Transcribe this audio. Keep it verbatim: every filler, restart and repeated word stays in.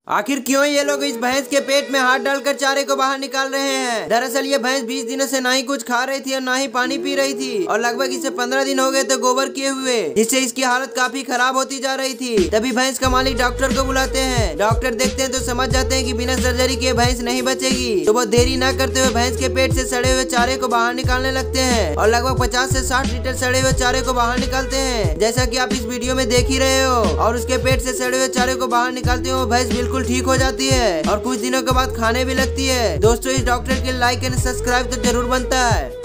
आखिर क्यों ये लोग इस भैंस के पेट में हाथ डालकर चारे को बाहर निकाल रहे हैं। दरअसल ये भैंस बीस दिनों से ना ही कुछ खा रही थी और ना ही पानी पी रही थी और लगभग इसे पंद्रह दिन हो गए थे गोबर किए हुए, जिससे इसकी हालत काफी खराब होती जा रही थी। तभी भैंस का मालिक डॉक्टर को बुलाते हैं। डॉक्टर देखते हैं तो समझ जाते हैं कि बिना सर्जरी किए भैंस नहीं बचेगी। तो वो देरी न करते हुए भैंस के पेट से सड़े हुए चारे को बाहर निकालने लगते हैं और लगभग पचास से साठ लीटर सड़े हुए चारे को बाहर निकालते हैं, जैसा कि आप इस वीडियो में देख ही रहे हो। और उसके पेट से सड़े हुए चारे को बाहर निकालते हुए भैंस बिल्कुल ठीक हो जाती है और कुछ दिनों के बाद खाने भी लगती है। दोस्तों, इस डॉक्टर के लाइक एंड सब्सक्राइब तो जरूर बनता है।